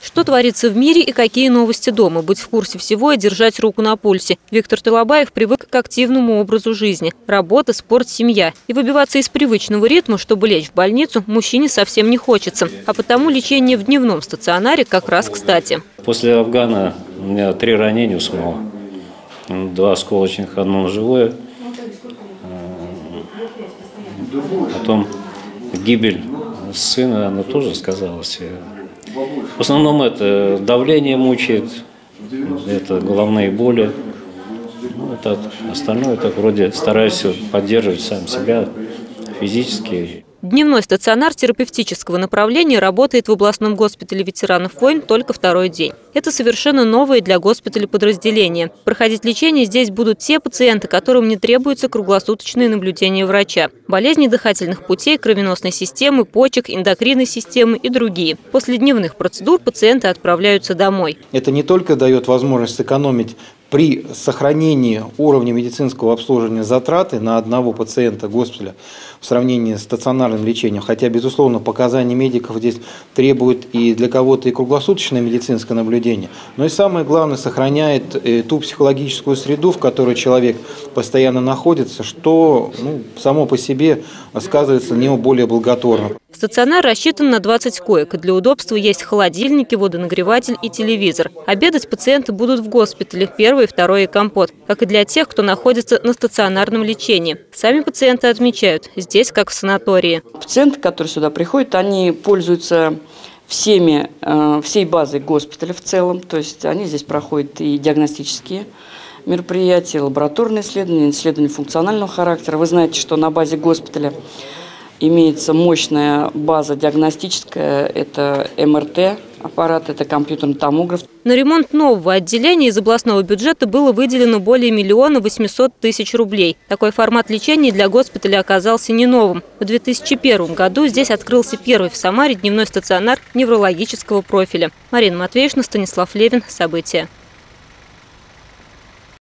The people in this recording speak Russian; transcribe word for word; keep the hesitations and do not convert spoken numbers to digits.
Что творится в мире и какие новости дома? Быть в курсе всего и держать руку на пульсе. Виктор Талабаев привык к активному образу жизни. Работа, спорт, семья. И выбиваться из привычного ритма, чтобы лечь в больницу, мужчине совсем не хочется. А потому лечение в дневном стационаре как раз кстати. После Афгана у меня три ранения у самого. Два осколочных, одно ножевое. Потом гибель сына, она тоже сказалась. В основном это давление мучает, это головные боли. Ну, это остальное так вроде стараюсь поддерживать сам себя физически. Дневной стационар терапевтического направления работает в областном госпитале ветеранов войн только второй день. Это совершенно новое для госпиталя подразделение. Проходить лечение здесь будут те пациенты, которым не требуется круглосуточное наблюдение врача. Болезни дыхательных путей, кровеносной системы, почек, эндокринной системы и другие. После дневных процедур пациенты отправляются домой. Это не только дает возможность сэкономить при сохранении уровня медицинского обслуживания затраты на одного пациента госпиталя в сравнении с стационарным лечением, хотя, безусловно, показания медиков здесь требуют и для кого-то и круглосуточное медицинское наблюдение, но и самое главное, сохраняет ту психологическую среду, в которой человек постоянно находится, что ну, само по себе сказывается на него более благотворно. Стационар рассчитан на двадцать коек, и для удобства есть холодильники, водонагреватель и телевизор. Обедать пациенты будут в госпитале, первый, второй и компот, как и для тех, кто находится на стационарном лечении. Сами пациенты отмечают, здесь как в санатории. Пациенты, которые сюда приходят, они пользуются всеми, всей базой госпиталя в целом, то есть они здесь проходят и диагностические мероприятия, лабораторные исследования, исследования функционального характера. Вы знаете, что на базе госпиталя имеется мощная база диагностическая, это эм эр тэ аппарат, это компьютерный томограф. На ремонт нового отделения из областного бюджета было выделено более миллиона восьмисот тысяч рублей. Такой формат лечения для госпиталя оказался не новым. В две тысячи первом году здесь открылся первый в Самаре дневной стационар неврологического профиля. Марина Матвеевна, Станислав Левин. События.